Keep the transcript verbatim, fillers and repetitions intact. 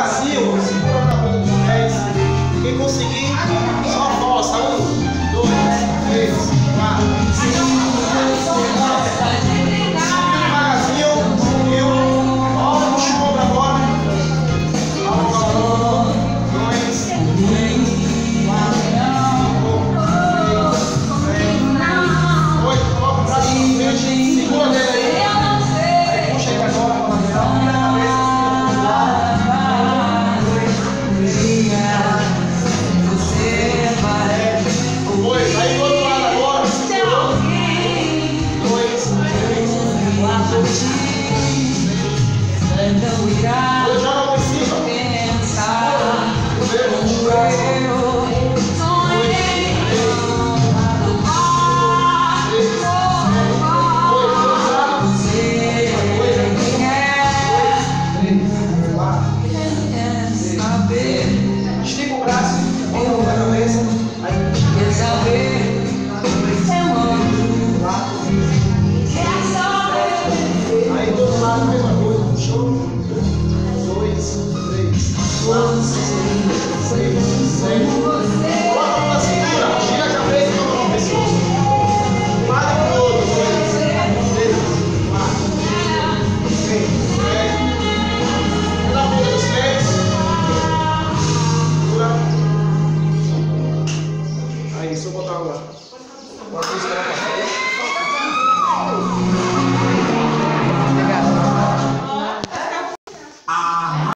devagarzinho, segura na ponta dos pés. Quem conseguir, só força. Um, dois, três, quatro, cinco. Devagarzinho, eu volto no chão agora. Um, dois, três, quatro, cinco, seis, oito. Coloca o braço na frente, segura nele aí. Aí puxa ele agora para lateral, vira a cabeça. Dois, aí do outro lado agora. Dois, três, quatro, cinco. Joga lá em cima.